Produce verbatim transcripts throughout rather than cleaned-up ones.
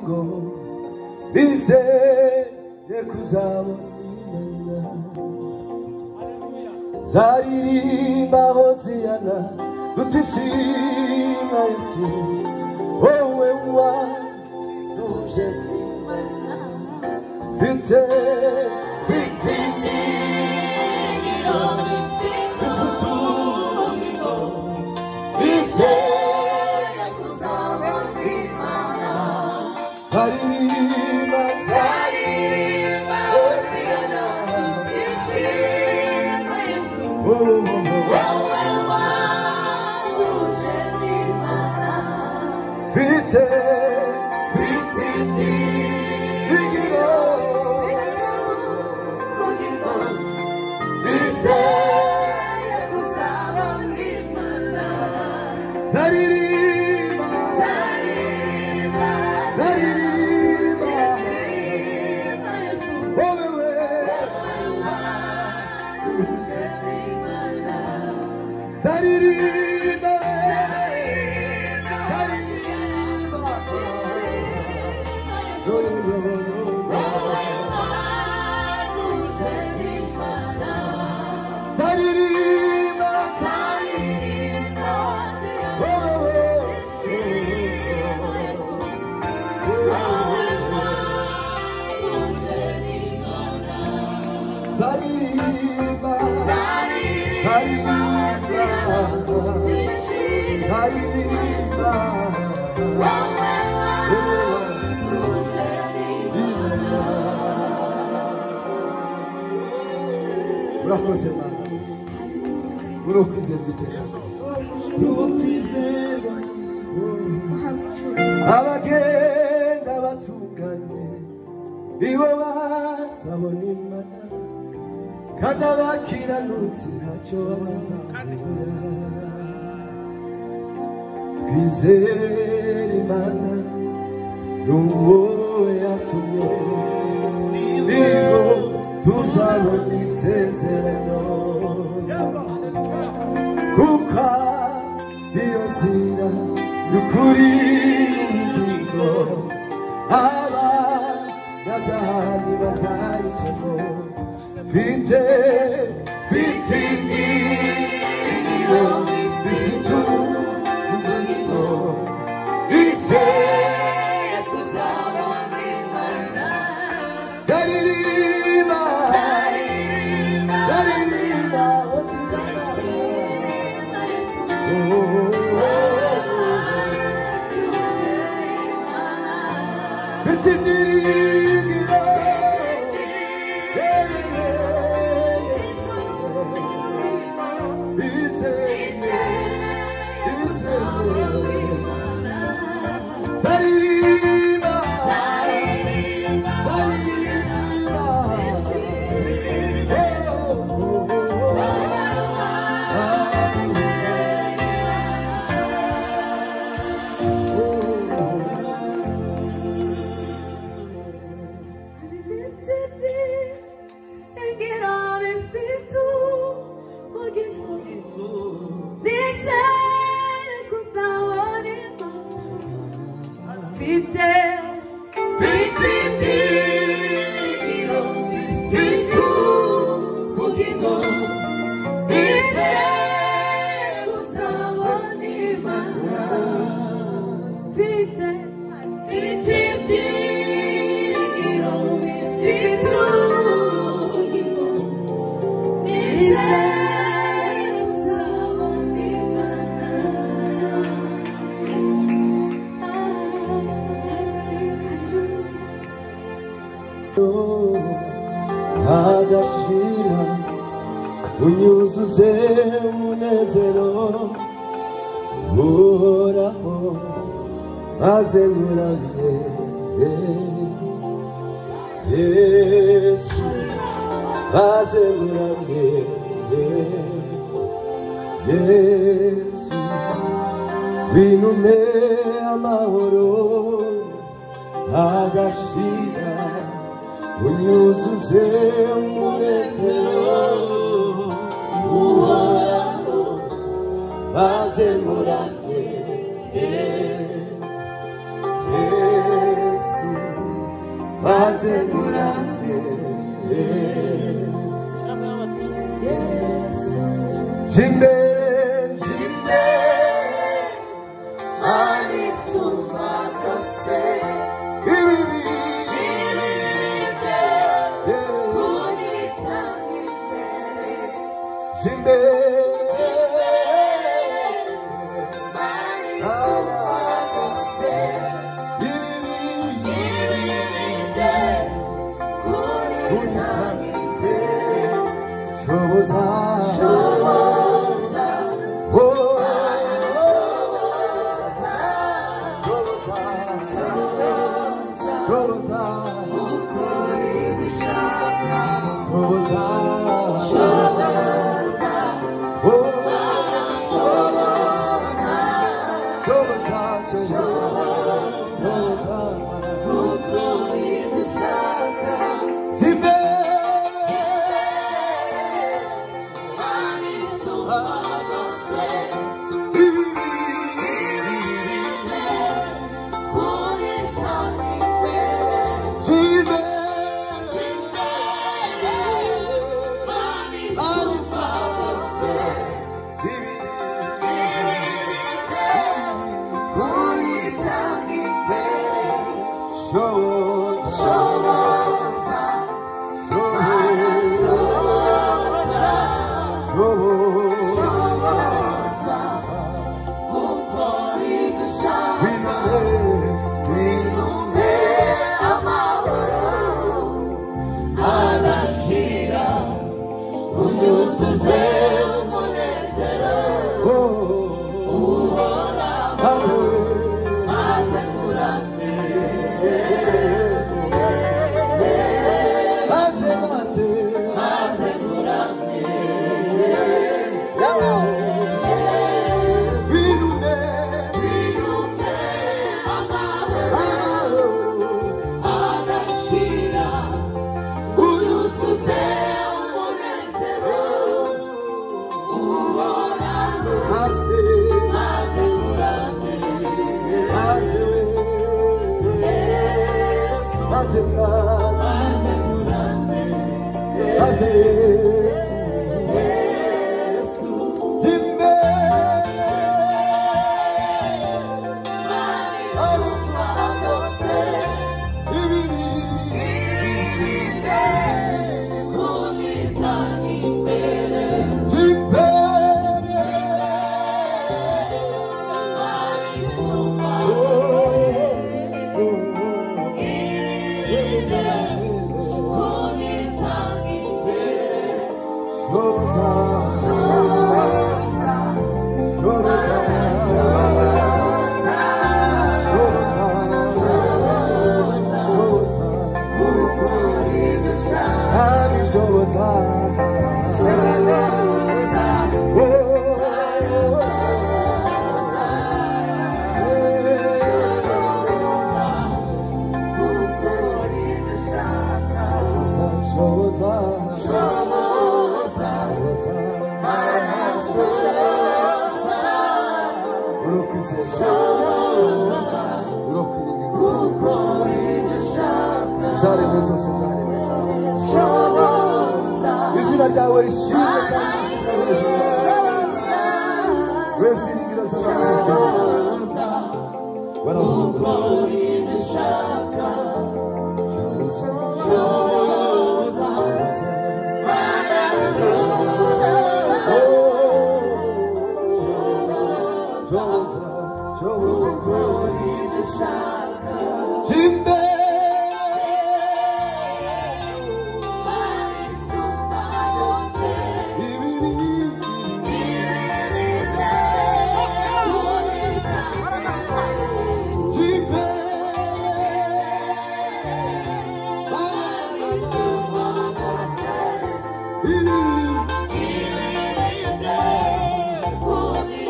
bugingo nizeye kuzabona Imana zaririmba Hoziyana dutishima Yesu wowe waduje Imana mfite mfite Zaririmba, zaririmba, Hoziyana, dutishima Yesu, wowe waduje Imana, mfite, mfite ibyiringiro, bugingo, nizeye kuzabona Imana, zaririmba, zaririmba, zaririmba, wowe waduje Imana, zaririmba, zaririmba, wowe waduje Imana, zaririmba, zaririmba, wowe Zaririmba, zaririmba, zaririmba, urakoze Mana, urukwizerwa iteka, urukwizerwa abagenda batunganye nibo bazabona Imana kandi abakiranutsi ntacyo bazazabura. Twizere Imana n'uwo yatumye nibo tuzabona isezerano kuko iyo nzira y'ukuri y'ubugingo abanyabyaha bazayicamo. Mfite mfite ibyiringiro bifite ubugingo nizeye kuzabona Imana, zaririmba, zaririmba, zaririmba, mfite ibyiringiro adashira unyuzuze umunezero uhoraho maze nkuramye Yesu, maze nkuramye Yesu, binume amahoro agashira unyuzuze umunezero uhoraho maze nkuramye Yesu, 마세구란데 진배 진배 많이 숨막았세 이리리 진배 쇼보사 쇼보사 오 쇼보사 쇼보사 우크리드 샤카 쇼보사 쇼보사 오 쇼보사 쇼보사 쇼보사 우크리드 샤카 집에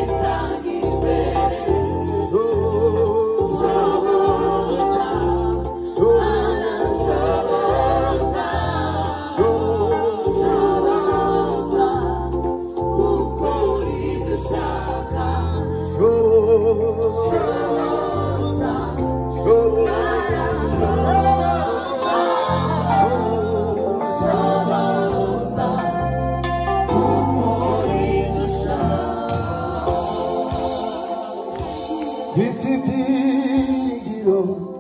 Oh biti byiringiro